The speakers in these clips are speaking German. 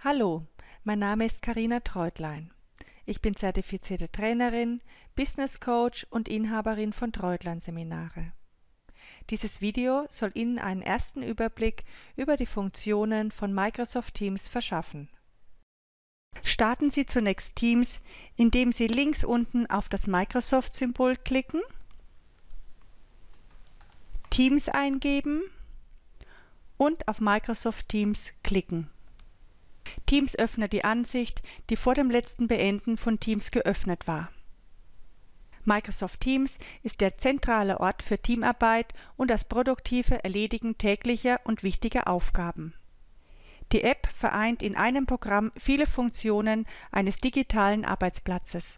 Hallo, mein Name ist Carina Treutlein. Ich bin zertifizierte Trainerin, Business Coach und Inhaberin von Treutlein Seminare. Dieses Video soll Ihnen einen ersten Überblick über die Funktionen von Microsoft Teams verschaffen. Starten Sie zunächst Teams, indem Sie links unten auf das Microsoft-Symbol klicken, Teams eingeben und auf Microsoft Teams klicken. Teams öffnet die Ansicht, die vor dem letzten Beenden von Teams geöffnet war. Microsoft Teams ist der zentrale Ort für Teamarbeit und das produktive Erledigen täglicher und wichtiger Aufgaben. Die App vereint in einem Programm viele Funktionen eines digitalen Arbeitsplatzes.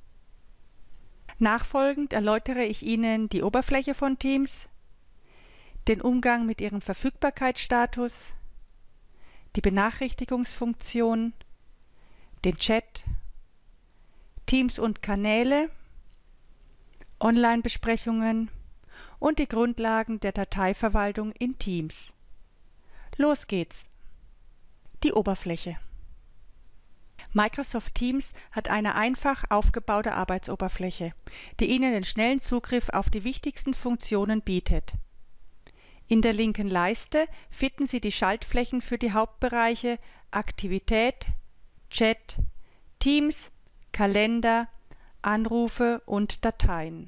Nachfolgend erläutere ich Ihnen die Oberfläche von Teams, den Umgang mit ihrem Verfügbarkeitsstatus, die Benachrichtigungsfunktion, den Chat, Teams und Kanäle, Online-Besprechungen und die Grundlagen der Dateiverwaltung in Teams. Los geht's! Die Oberfläche. Microsoft Teams hat eine einfach aufgebaute Arbeitsoberfläche, die Ihnen den schnellen Zugriff auf die wichtigsten Funktionen bietet. In der linken Leiste finden Sie die Schaltflächen für die Hauptbereiche Aktivität, Chat, Teams, Kalender, Anrufe und Dateien.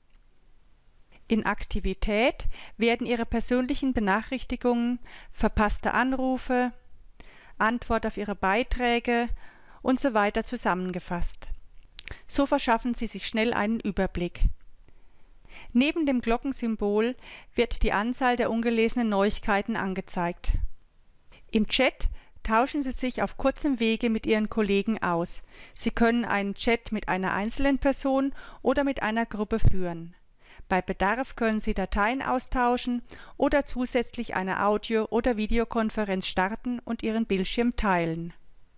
In Aktivität werden Ihre persönlichen Benachrichtigungen, verpasste Anrufe, Antwort auf Ihre Beiträge und so weiter zusammengefasst. So verschaffen Sie sich schnell einen Überblick. Neben dem Glockensymbol wird die Anzahl der ungelesenen Neuigkeiten angezeigt. Im Chat tauschen Sie sich auf kurzem Wege mit Ihren Kollegen aus. Sie können einen Chat mit einer einzelnen Person oder mit einer Gruppe führen. Bei Bedarf können Sie Dateien austauschen oder zusätzlich eine Audio- oder Videokonferenz starten und Ihren Bildschirm teilen.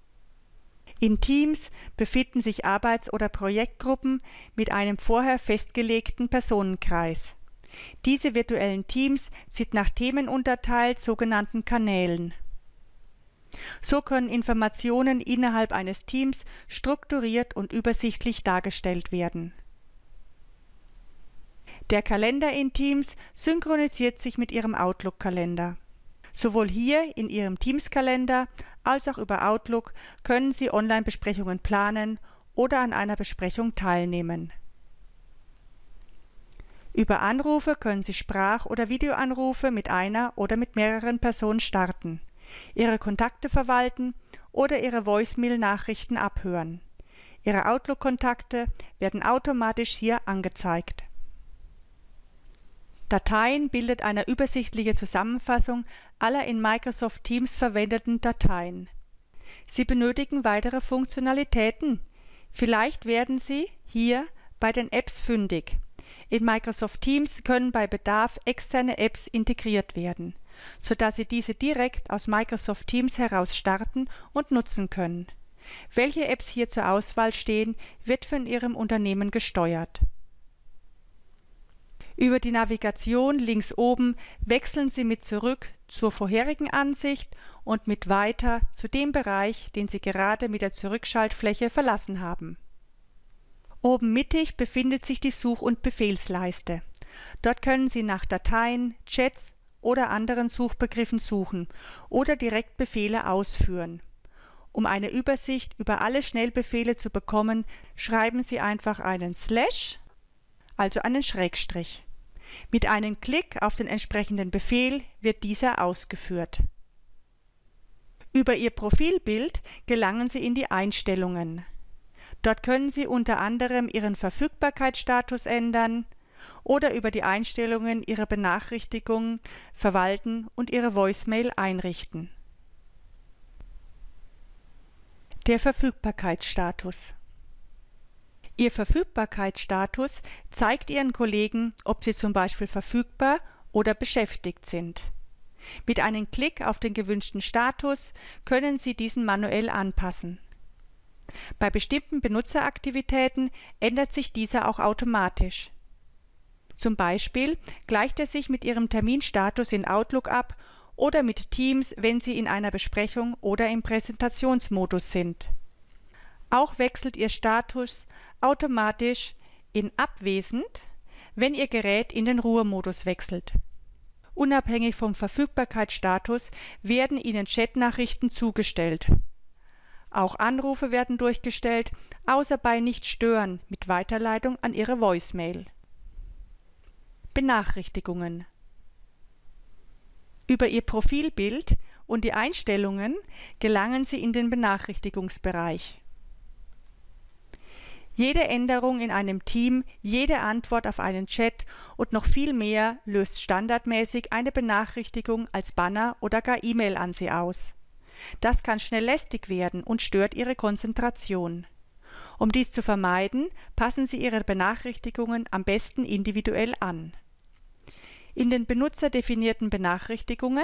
In Teams befinden sich Arbeits- oder Projektgruppen mit einem vorher festgelegten Personenkreis. Diese virtuellen Teams sind nach Themen unterteilt, sogenannten Kanälen. So können Informationen innerhalb eines Teams strukturiert und übersichtlich dargestellt werden. Der Kalender in Teams synchronisiert sich mit Ihrem Outlook-Kalender. Sowohl hier in Ihrem Teams-Kalender als auch über Outlook können Sie Online-Besprechungen planen oder an einer Besprechung teilnehmen. Über Anrufe können Sie Sprach- oder Videoanrufe mit einer oder mit mehreren Personen starten, Ihre Kontakte verwalten oder Ihre Voicemail-Nachrichten abhören. Ihre Outlook-Kontakte werden automatisch hier angezeigt. Dateien bildet eine übersichtliche Zusammenfassung aller in Microsoft Teams verwendeten Dateien. Sie benötigen weitere Funktionalitäten. Vielleicht werden Sie hier bei den Apps fündig. In Microsoft Teams können bei Bedarf externe Apps integriert werden, sodass Sie diese direkt aus Microsoft Teams heraus starten und nutzen können. Welche Apps hier zur Auswahl stehen, wird von Ihrem Unternehmen gesteuert. Über die Navigation links oben wechseln Sie mit Zurück zur vorherigen Ansicht und mit Weiter zu dem Bereich, den Sie gerade mit der Zurückschaltfläche verlassen haben. Oben mittig befindet sich die Such- und Befehlsleiste. Dort können Sie nach Dateien, Chats oder anderen Suchbegriffen suchen oder direkt Befehle ausführen. Um eine Übersicht über alle Schnellbefehle zu bekommen, schreiben Sie einfach einen Slash, also einen Schrägstrich. Mit einem Klick auf den entsprechenden Befehl wird dieser ausgeführt. Über Ihr Profilbild gelangen Sie in die Einstellungen. Dort können Sie unter anderem Ihren Verfügbarkeitsstatus ändern oder über die Einstellungen Ihre Benachrichtigungen verwalten und Ihre Voicemail einrichten. Der Verfügbarkeitsstatus. Ihr Verfügbarkeitsstatus zeigt Ihren Kollegen, ob Sie zum Beispiel verfügbar oder beschäftigt sind. Mit einem Klick auf den gewünschten Status können Sie diesen manuell anpassen. Bei bestimmten Benutzeraktivitäten ändert sich dieser auch automatisch. Zum Beispiel gleicht er sich mit Ihrem Terminstatus in Outlook ab oder mit Teams, wenn Sie in einer Besprechung oder im Präsentationsmodus sind. Auch wechselt Ihr Status automatisch in Abwesend, wenn Ihr Gerät in den Ruhemodus wechselt. Unabhängig vom Verfügbarkeitsstatus werden Ihnen Chatnachrichten zugestellt. Auch Anrufe werden durchgestellt, außer bei Nicht-Stören mit Weiterleitung an Ihre Voicemail. Benachrichtigungen. Über Ihr Profilbild und die Einstellungen gelangen Sie in den Benachrichtigungsbereich. Jede Änderung in einem Team, jede Antwort auf einen Chat und noch viel mehr löst standardmäßig eine Benachrichtigung als Banner oder gar E-Mail an Sie aus. Das kann schnell lästig werden und stört Ihre Konzentration. Um dies zu vermeiden, passen Sie Ihre Benachrichtigungen am besten individuell an. In den benutzerdefinierten Benachrichtigungen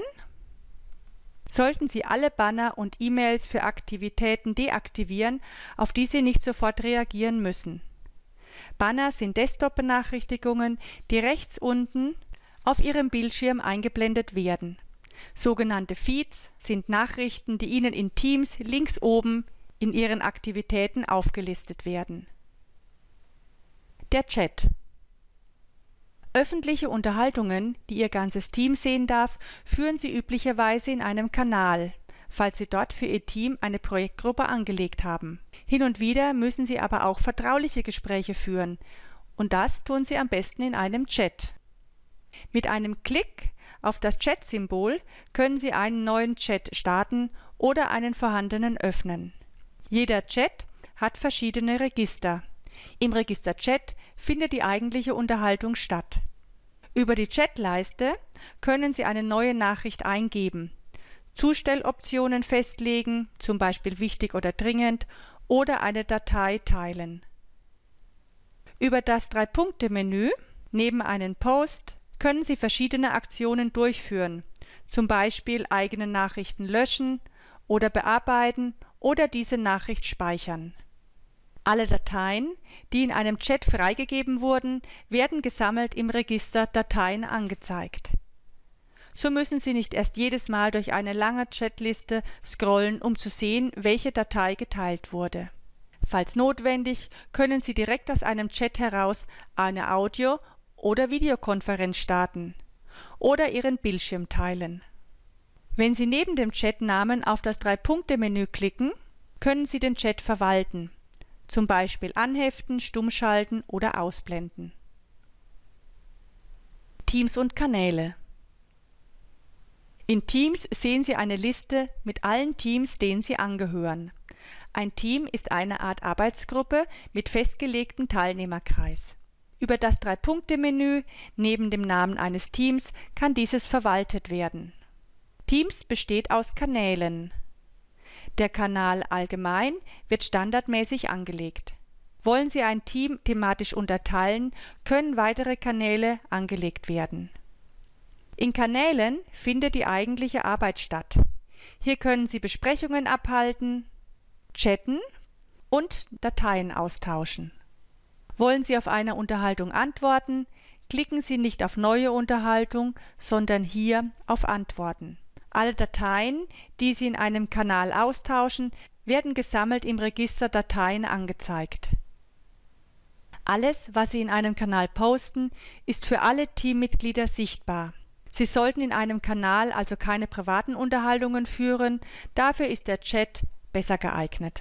sollten Sie alle Banner und E-Mails für Aktivitäten deaktivieren, auf die Sie nicht sofort reagieren müssen. Banner sind Desktop-Benachrichtigungen, die rechts unten auf Ihrem Bildschirm eingeblendet werden. Sogenannte Feeds sind Nachrichten, die Ihnen in Teams links oben in Ihren Aktivitäten aufgelistet werden. Der Chat. Öffentliche Unterhaltungen, die Ihr ganzes Team sehen darf, führen Sie üblicherweise in einem Kanal, falls Sie dort für Ihr Team eine Projektgruppe angelegt haben. Hin und wieder müssen Sie aber auch vertrauliche Gespräche führen, und das tun Sie am besten in einem Chat. Mit einem Klick auf das Chat-Symbol können Sie einen neuen Chat starten oder einen vorhandenen öffnen. Jeder Chat hat verschiedene Register. Im Register Chat findet die eigentliche Unterhaltung statt. Über die Chatleiste können Sie eine neue Nachricht eingeben, Zustelloptionen festlegen, zum Beispiel wichtig oder dringend, oder eine Datei teilen. Über das Drei-Punkte-Menü neben einem Post können Sie verschiedene Aktionen durchführen, zum Beispiel eigene Nachrichten löschen oder bearbeiten oder diese Nachricht speichern. Alle Dateien, die in einem Chat freigegeben wurden, werden gesammelt im Register Dateien angezeigt. So müssen Sie nicht erst jedes Mal durch eine lange Chatliste scrollen, um zu sehen, welche Datei geteilt wurde. Falls notwendig, können Sie direkt aus einem Chat heraus eine Audio- oder Videokonferenz starten oder Ihren Bildschirm teilen. Wenn Sie neben dem Chatnamen auf das Drei-Punkte-Menü klicken, können Sie den Chat verwalten, zum Beispiel anheften, stummschalten oder ausblenden. Teams und Kanäle. In Teams sehen Sie eine Liste mit allen Teams, denen Sie angehören. Ein Team ist eine Art Arbeitsgruppe mit festgelegtem Teilnehmerkreis. Über das Drei-Punkte-Menü neben dem Namen eines Teams kann dieses verwaltet werden. Teams besteht aus Kanälen. Der Kanal Allgemein wird standardmäßig angelegt. Wollen Sie ein Team thematisch unterteilen, können weitere Kanäle angelegt werden. In Kanälen findet die eigentliche Arbeit statt. Hier können Sie Besprechungen abhalten, chatten und Dateien austauschen. Wollen Sie auf eine Unterhaltung antworten, klicken Sie nicht auf Neue Unterhaltung, sondern hier auf Antworten. Alle Dateien, die Sie in einem Kanal austauschen, werden gesammelt im Register Dateien angezeigt. Alles, was Sie in einem Kanal posten, ist für alle Teammitglieder sichtbar. Sie sollten in einem Kanal also keine privaten Unterhaltungen führen, dafür ist der Chat besser geeignet.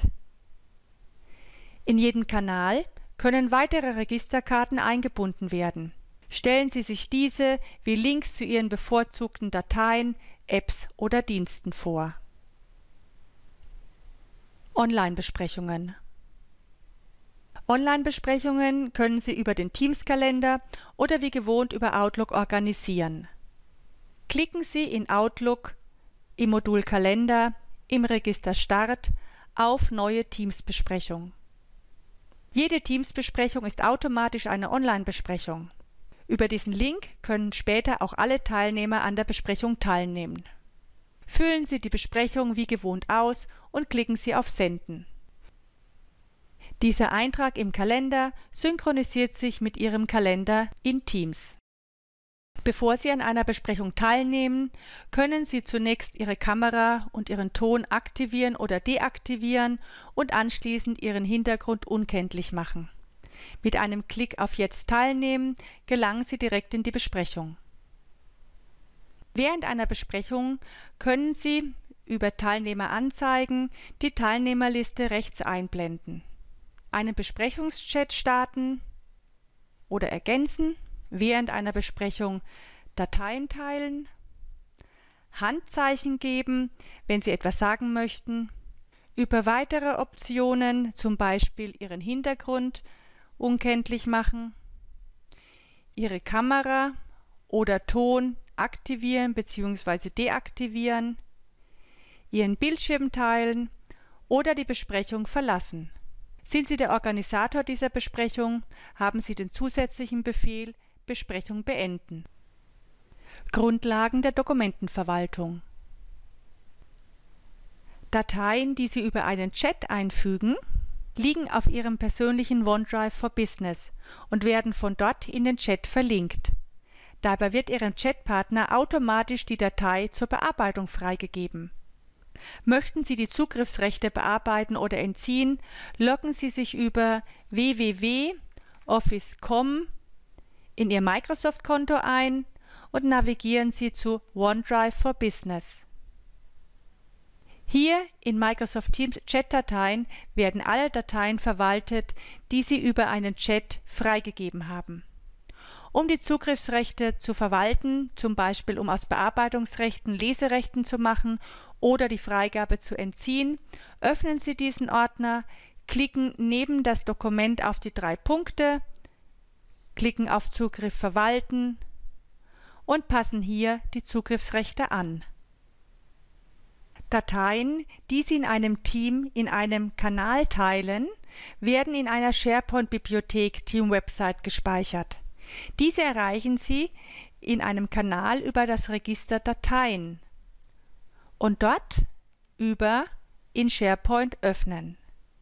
In jeden Kanal können weitere Registerkarten eingebunden werden. Stellen Sie sich diese wie Links zu Ihren bevorzugten Dateien, Apps oder Diensten vor. Online-Besprechungen. Online-Besprechungen können Sie über den Teams-Kalender oder wie gewohnt über Outlook organisieren. Klicken Sie in Outlook im Modul Kalender im Register Start auf Neue Teams-Besprechung. Jede Teams-Besprechung ist automatisch eine Online-Besprechung. Über diesen Link können später auch alle Teilnehmer an der Besprechung teilnehmen. Füllen Sie die Besprechung wie gewohnt aus und klicken Sie auf Senden. Dieser Eintrag im Kalender synchronisiert sich mit Ihrem Kalender in Teams. Bevor Sie an einer Besprechung teilnehmen, können Sie zunächst Ihre Kamera und Ihren Ton aktivieren oder deaktivieren und anschließend Ihren Hintergrund unkenntlich machen. Mit einem Klick auf Jetzt teilnehmen gelangen Sie direkt in die Besprechung. Während einer Besprechung können Sie über Teilnehmer anzeigen die Teilnehmerliste rechts einblenden, einen Besprechungschat starten oder ergänzen, während einer Besprechung Dateien teilen, Handzeichen geben, wenn Sie etwas sagen möchten, über weitere Optionen, zum Beispiel Ihren Hintergrund unkenntlich machen, Ihre Kamera oder Ton aktivieren bzw. deaktivieren, Ihren Bildschirm teilen oder die Besprechung verlassen. Sind Sie der Organisator dieser Besprechung, haben Sie den zusätzlichen Befehl Besprechung beenden. Grundlagen der Dokumentenverwaltung. Dateien, die Sie über einen Chat einfügen, liegen auf Ihrem persönlichen OneDrive for Business und werden von dort in den Chat verlinkt. Dabei wird Ihrem Chatpartner automatisch die Datei zur Bearbeitung freigegeben. Möchten Sie die Zugriffsrechte bearbeiten oder entziehen, loggen Sie sich über www.office.com in Ihr Microsoft-Konto ein und navigieren Sie zu OneDrive for Business. Hier in Microsoft Teams Chat-Dateien werden alle Dateien verwaltet, die Sie über einen Chat freigegeben haben. Um die Zugriffsrechte zu verwalten, zum Beispiel um aus Bearbeitungsrechten Leserechten zu machen oder die Freigabe zu entziehen, öffnen Sie diesen Ordner, klicken neben das Dokument auf die 3 Punkte, klicken auf Zugriff verwalten und passen hier die Zugriffsrechte an. Dateien, die Sie in einem Team in einem Kanal teilen, werden in einer SharePoint-Bibliothek Team-Website gespeichert. Diese erreichen Sie in einem Kanal über das Register Dateien und dort über in SharePoint öffnen.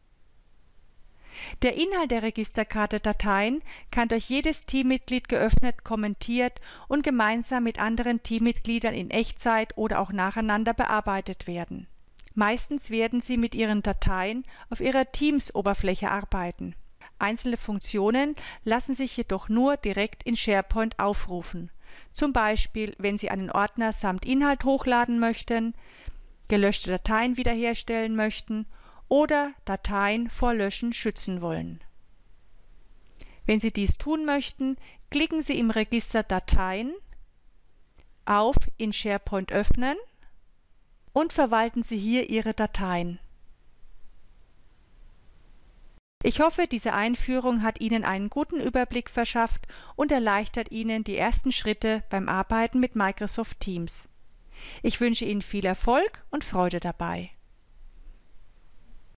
Der Inhalt der Registerkarte Dateien kann durch jedes Teammitglied geöffnet, kommentiert und gemeinsam mit anderen Teammitgliedern in Echtzeit oder auch nacheinander bearbeitet werden. Meistens werden Sie mit Ihren Dateien auf Ihrer Teams-Oberfläche arbeiten. Einzelne Funktionen lassen sich jedoch nur direkt in SharePoint aufrufen. Zum Beispiel, wenn Sie einen Ordner samt Inhalt hochladen möchten, gelöschte Dateien wiederherstellen möchten oder Dateien vor Löschen schützen wollen. Wenn Sie dies tun möchten, klicken Sie im Register Dateien auf in SharePoint öffnen und verwalten Sie hier Ihre Dateien. Ich hoffe, diese Einführung hat Ihnen einen guten Überblick verschafft und erleichtert Ihnen die ersten Schritte beim Arbeiten mit Microsoft Teams. Ich wünsche Ihnen viel Erfolg und Freude dabei.